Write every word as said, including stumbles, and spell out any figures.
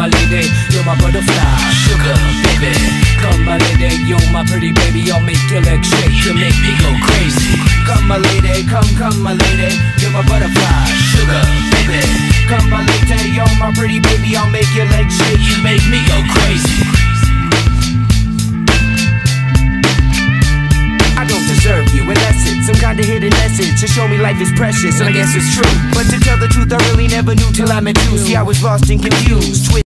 my lady, you're my butterfly, sugar, baby. Come my lady, you're my pretty baby, I'll make your legs shake, you make me go crazy. Come my lady, come, come my lady, you're my butterfly, sugar, baby. Come my lady, you're my pretty baby, I'll make your legs shake, you make me go crazy. I don't deserve you, unless it's some kind of hidden message to show me life is precious, and I guess it's true. But to tell the truth, I really never knew till I met you. See, I was lost and confused.